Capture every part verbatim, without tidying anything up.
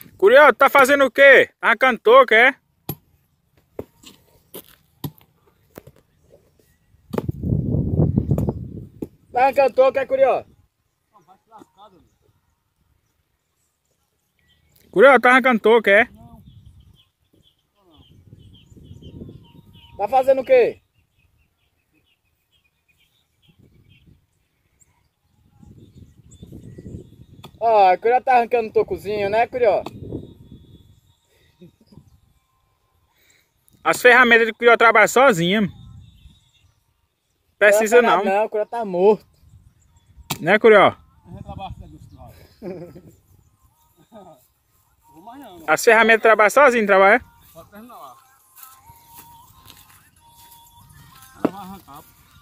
Curió, tá fazendo o quê? Arrancando touca, é? Tá arrancando touca, é, Curió? Curió, tá arrancando touca, é? Não. Tá fazendo o quê? Ó, oh, Curió tá arrancando tocozinho, né, Curió? As ferramentas de Curió trabalha sozinha. Precisa não. Não, Curió tá morto. Né, Curió? As ferramentas trabalham sozinho, trabalha? Pode terminar lá. Ela vai arrancar.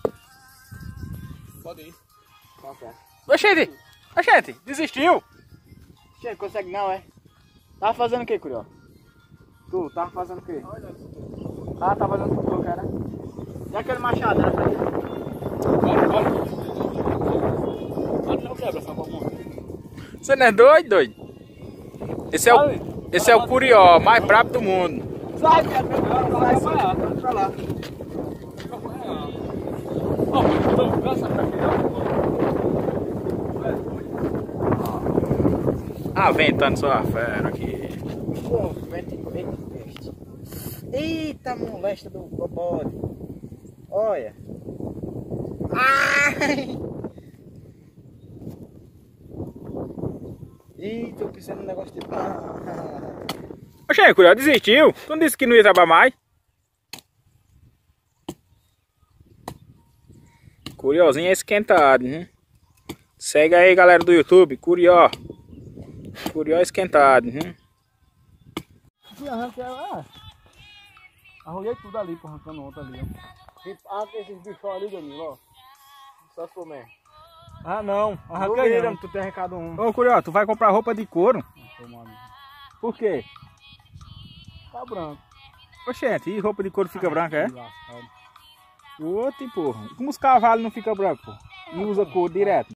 Pode ir. Tá certo. Oxente! Oxente! Desistiu! Oxente, consegue não, é? Tava fazendo o que, Curió? Tu, tava fazendo o quê? Ah, tava fazendo o que, cara? E aquele machado, era pra quê? Olha, olha. Olha, não quebra essa bomba. Você não é doido, doido? Esse é o... Esse é o Curió, mais brabo do mundo. Sai, sai, sai, pra lá. Ah, ventando sua fera aqui. Pô, vento peste. Eita, molesta do bobode. Olha. Ai! Ih, tô precisando de um negócio de... Ah. Oxê, Curió, desistiu? Tu não disse que não ia trabalhar mais? Curiózinho é esquentado, hein? Segue aí, galera do YouTube, Curió. Curió esquentado, hein? Ah, arruguei tudo ali, pô, arrancando outra ali, ó. Arranca esses bichos ali, Danilo, ó. Só for mesmo. Ah, não. Arranca aí, não. Tu tem arrancado um. Ô, Curió, tu vai comprar roupa de couro? Por quê? Tá branco. Oxente, e roupa de couro fica ah, branca, é? Outro, porra. Como os cavalos não ficam brancos, pô? E usa couro direto?